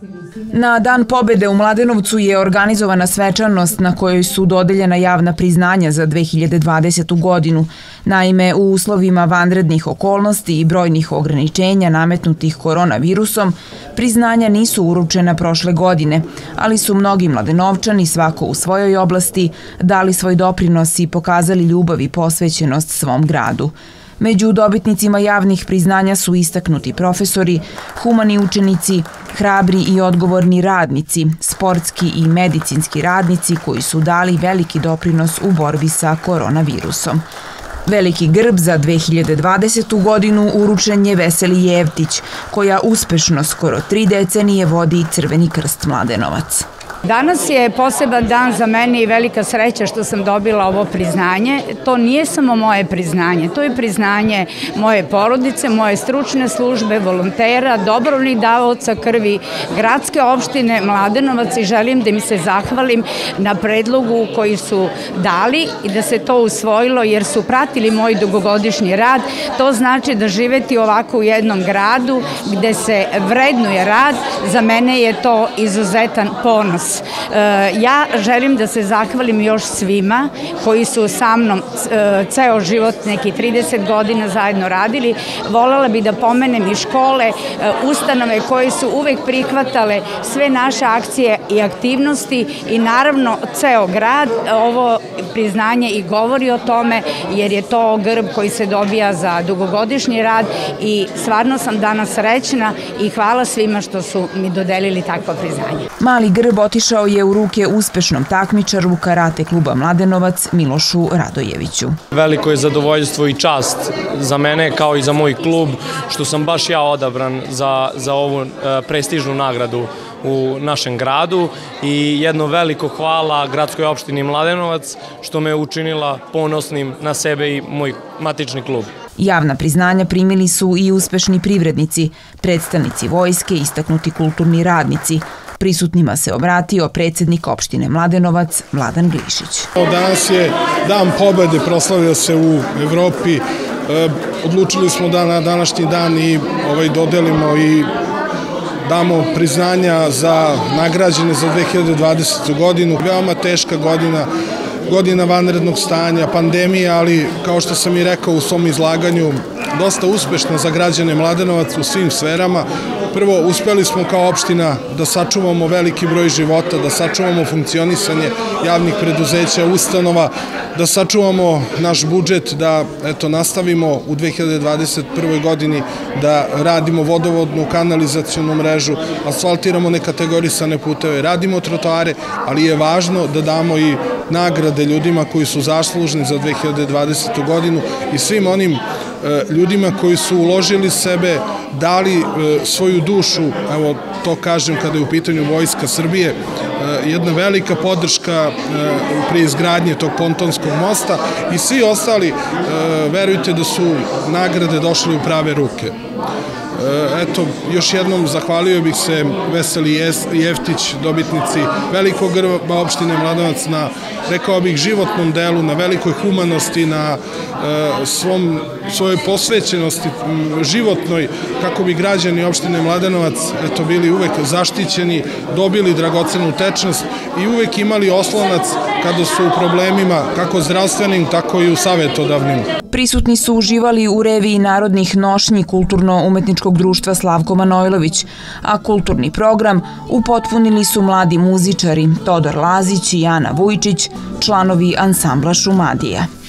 Na Dan pobede u Mladenovcu je organizovana svečanost na kojoj su dodeljena javna priznanja za 2020. godinu. Naime, u uslovima vanrednih okolnosti i brojnih ograničenja nametnutih koronavirusom, priznanja nisu uručena prošle godine, ali su mnogi Mladenovčani, svako u svojoj oblasti, dali svoj doprinos i pokazali ljubav i posvećenost svom gradu. Među dobitnicima javnih priznanja su istaknuti profesori, humani učenici, hrabri i odgovorni radnici, sportski i medicinski radnici koji su dali veliki doprinos u borbi sa koronavirusom. Veliki grb za 2020. godinu uručen je Veseli Jevtić, koja uspešno skoro 3 decenije vodi Crveni krst Mladenovac. Danas je poseban dan za mene i velika sreća što sam dobila ovo priznanje. To nije samo moje priznanje, to je priznanje moje porodice, moje stručne službe, volontera, dobrovoljnih davaoca krvi, gradske opštine Mladenovac i želim da im se zahvalim na predlogu koji su dali i da se to usvojilo jer su pratili moj dugogodišnji rad. To znači da živeti ovako u jednom gradu gde se vrednuje rad, za mene je to izuzetan ponos. Ja želim da se zahvalim još svima koji su sa mnom ceo život, neki 30 godina zajedno radili. Volela bih da pomenem i škole, ustanove koje su uvek prihvatale sve naše akcije i aktivnosti i naravno ceo grad. Ovo priznanje i govori o tome jer je to grb koji se dobija za dugogodišnji rad i stvarno sam danas srećna i hvala svima što su mi dodelili takvo priznanje. Mali grb otišao je u ruke uspešnom takmičaru karate kluba Mladenovac Milošu Radojeviću. Veliko je zadovoljstvo i čast za mene kao i za moj klub što sam baš ja odabran za ovu prestižnu nagradu u našem gradu i jedno veliko hvala gradskoj opštini Mladenovac što me učinila ponosnim na sebe i moj matični klub. Javna priznanja primili su i uspešni privrednici, predstavnici vojske, istaknuti kulturni radnici. Prisutnima se obratio predsednik opštine Mladenovac Vladan Glišić. Danas je Dan pobede, proslavio se u Evropi. Odlučili smo da na današnji dan i dodelimo i damo priznanja za nagrađene za 2020. godinu. Veoma teška godina vanrednog stanja, pandemija, ali kao što sam i rekao u svom izlaganju, dosta uspešna za građane Mladenovac u svim sferama. Prvo, uspeli smo kao opština da sačuvamo veliki broj života, da sačuvamo funkcionisanje javnih preduzeća, ustanova, da sačuvamo naš budžet, da nastavimo u 2021. godini da radimo vodovodnu, kanalizacionu mrežu, asfaltiramo nekategorisane puteve, radimo trotoare, ali je važno da damo i nagrade ljudima koji su zaslužni za 2020. godinu i svim onim ljudima koji su uložili sebe, dali svoju dušu, evo to kažem kada je u pitanju Vojska Srbije, jedna velika podrška pri izgradnji tog pontonskog mosta i svi ostali, verujte da su nagrade došle u prave ruke. Eto, još jednom zahvalio bih se Veseli Jevtić, dobitnici velikog grba opštine Mladenovac, na, rekao bih, životnom delu, na velikoj humanosti, na svojoj posvećenosti životnoj, kako bi građani opštine Mladenovac bili uvek zaštićeni, dobili dragocenu tečnost i uvek imali oslonac kada su u problemima, kako zdravstvenim, tako i u savetodavnim. Prisutni su uživali u reviji narodnih nošnji Kulturno-umetničkog društva Slavko Manojlović, a kulturni program upotpunili su mladi muzičari Todor Lazić i Ana Vujčić, članovi ansambla Šumadija.